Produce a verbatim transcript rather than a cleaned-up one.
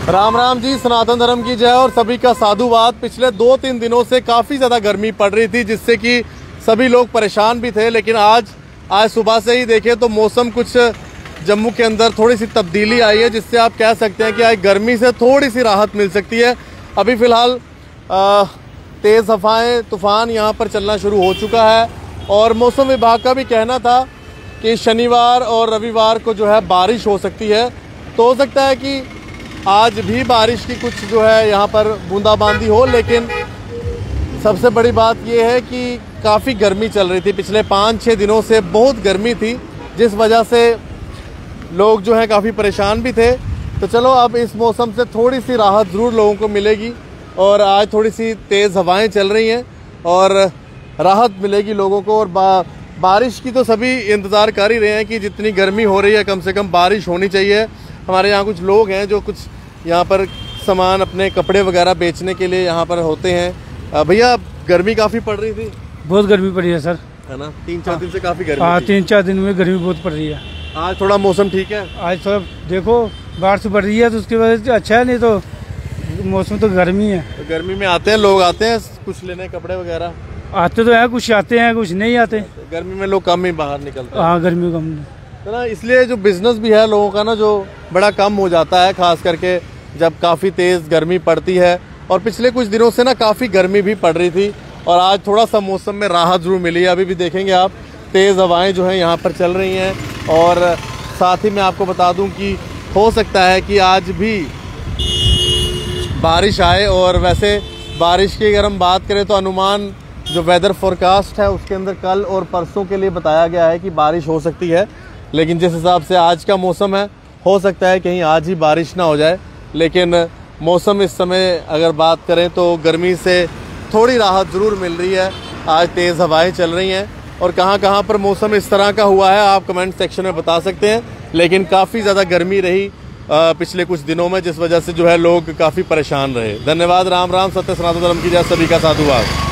राम राम जी, सनातन धर्म की जय और सभी का साधुवाद। पिछले दो तीन दिनों से काफ़ी ज़्यादा गर्मी पड़ रही थी, जिससे कि सभी लोग परेशान भी थे। लेकिन आज आज सुबह से ही देखें तो मौसम कुछ जम्मू के अंदर थोड़ी सी तब्दीली आई है, जिससे आप कह सकते हैं कि आज गर्मी से थोड़ी सी राहत मिल सकती है। अभी फ़िलहाल तेज़ हवाएं, तूफ़ान यहाँ पर चलना शुरू हो चुका है और मौसम विभाग का भी कहना था कि शनिवार और रविवार को जो है बारिश हो सकती है। तो हो सकता है कि आज भी बारिश की कुछ जो है यहाँ पर बूंदाबांदी हो, लेकिन सबसे बड़ी बात यह है कि काफ़ी गर्मी चल रही थी। पिछले पाँच छः दिनों से बहुत गर्मी थी, जिस वजह से लोग जो हैं काफ़ी परेशान भी थे। तो चलो अब इस मौसम से थोड़ी सी राहत ज़रूर लोगों को मिलेगी और आज थोड़ी सी तेज़ हवाएं चल रही हैं और राहत मिलेगी लोगों को। और बा, बारिश की तो सभी इंतज़ार कर ही रहे हैं कि जितनी गर्मी हो रही है कम से कम बारिश होनी चाहिए। हमारे यहाँ कुछ लोग हैं जो कुछ यहाँ पर सामान, अपने कपड़े वगैरह बेचने के लिए यहाँ पर होते हैं। भैया, गर्मी काफ़ी पड़ रही थी? बहुत गर्मी पड़ी है सर, है ना? तीन चार दिन से काफ़ी गर्मी। हाँ, तीन चार दिन में गर्मी बहुत पड़ रही है। आज थोड़ा मौसम ठीक है। आज थोड़ा देखो बारिश बढ़ रही है तो उसकी वजह से अच्छा है, नहीं तो मौसम तो गर्मी है। तो गर्मी में आते हैं लोग, आते हैं कुछ लेने कपड़े वगैरह? आते तो है, कुछ आते हैं कुछ नहीं आते। गर्मी में लोग कम ही बाहर निकलते हैं। हाँ, गर्मी कम तो ना, इसलिए जो बिजनेस भी है लोगों का ना, जो बड़ा कम हो जाता है, खास करके जब काफ़ी तेज़ गर्मी पड़ती है। और पिछले कुछ दिनों से ना काफ़ी गर्मी भी पड़ रही थी और आज थोड़ा सा मौसम में राहत ज़रूर मिली है। अभी भी देखेंगे आप, तेज़ हवाएं जो हैं यहाँ पर चल रही हैं। और साथ ही मैं आपको बता दूं कि हो सकता है कि आज भी बारिश आए। और वैसे बारिश की अगर हम बात करें तो अनुमान जो वेदर फोरकास्ट है उसके अंदर कल और परसों के लिए बताया गया है कि बारिश हो सकती है। लेकिन जिस हिसाब से आज का मौसम है, हो सकता है कहीं आज ही बारिश ना हो जाए। लेकिन मौसम इस समय अगर बात करें तो गर्मी से थोड़ी राहत ज़रूर मिल रही है। आज तेज़ हवाएं चल रही हैं और कहाँ कहाँ पर मौसम इस तरह का हुआ है आप कमेंट सेक्शन में बता सकते हैं। लेकिन काफ़ी ज़्यादा गर्मी रही पिछले कुछ दिनों में, जिस वजह से जो है लोग काफ़ी परेशान रहे। धन्यवाद। राम राम, सत्य सनातन धर्म की जय, सभी का साधुवाद।